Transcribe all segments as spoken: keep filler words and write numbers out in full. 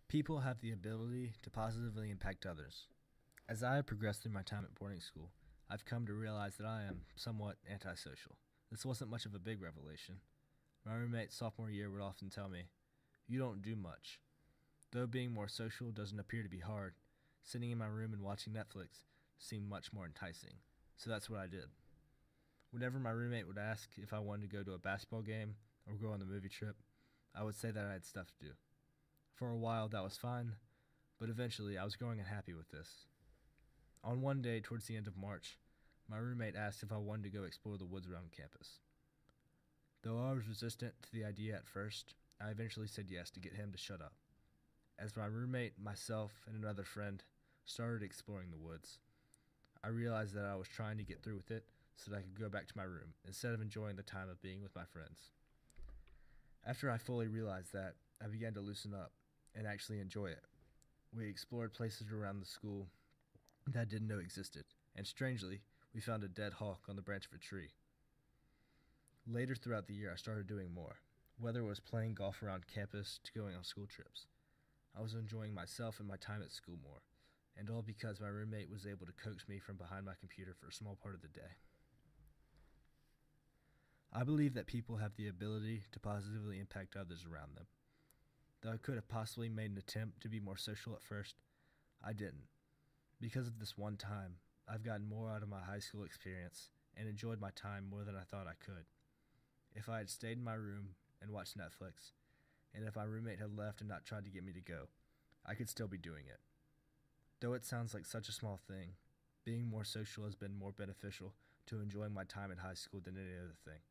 People have the ability to positively impact others. As I have progressed through my time at boarding school, I've come to realize that I am somewhat antisocial. This wasn't much of a big revelation. My roommate sophomore year would often tell me, "You don't do much." Though being more social doesn't appear to be hard, sitting in my room and watching Netflix seemed much more enticing. So that's what I did. Whenever my roommate would ask if I wanted to go to a basketball game or go on a movie trip, I would say that I had stuff to do. For a while that was fine, but eventually I was growing unhappy with this. On one day towards the end of March, my roommate asked if I wanted to go explore the woods around campus. Though I was resistant to the idea at first, I eventually said yes to get him to shut up. As my roommate, myself, and another friend started exploring the woods, I realized that I was trying to get through with it so that I could go back to my room instead of enjoying the time of being with my friends. After I fully realized that, I began to loosen up and actually enjoy it. We explored places around the school that I didn't know existed, and strangely, we found a dead hawk on the branch of a tree. Later throughout the year, I started doing more, whether it was playing golf around campus to going on school trips. I was enjoying myself and my time at school more, and all because my roommate was able to coax me from behind my computer for a small part of the day. I believe that people have the ability to positively impact others around them. Though I could have possibly made an attempt to be more social at first, I didn't. Because of this one time, I've gotten more out of my high school experience and enjoyed my time more than I thought I could. If I had stayed in my room and watched Netflix, and if my roommate had left and not tried to get me to go, I could still be doing it. Though it sounds like such a small thing, being more social has been more beneficial to enjoying my time at high school than any other thing.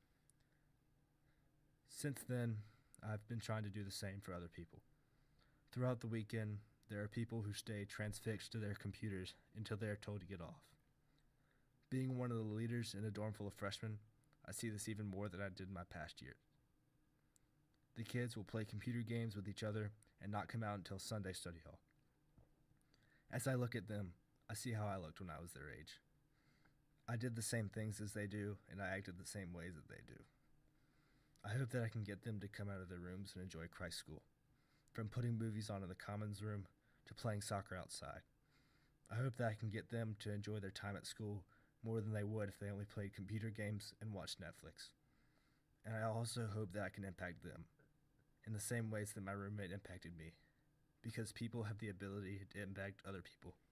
Since then, I've been trying to do the same for other people. Throughout the weekend, there are people who stay transfixed to their computers until they are told to get off. Being one of the leaders in a dorm full of freshmen, I see this even more than I did in my past year. The kids will play computer games with each other and not come out until Sunday study hall. As I look at them, I see how I looked when I was their age. I did the same things as they do, and I acted the same ways that they do. I hope that I can get them to come out of their rooms and enjoy Christ School, from putting movies on in the commons room to playing soccer outside. I hope that I can get them to enjoy their time at school more than they would if they only played computer games and watched Netflix. And I also hope that I can impact them in the same ways that my roommate impacted me, because people have the ability to impact other people.